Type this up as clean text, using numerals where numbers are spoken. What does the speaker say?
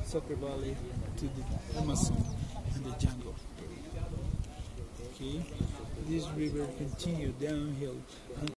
Soccer Valley to the Amazon and the jungle. Okay, this river continues downhill